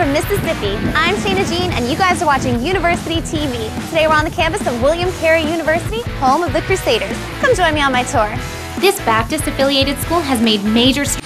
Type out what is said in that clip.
from Mississippi. I'm Shayna Jean, and you guys are watching University TV. Today we're on the campus of William Carey University, home of the Crusaders. Come join me on my tour. This Baptist-affiliated school has made major strides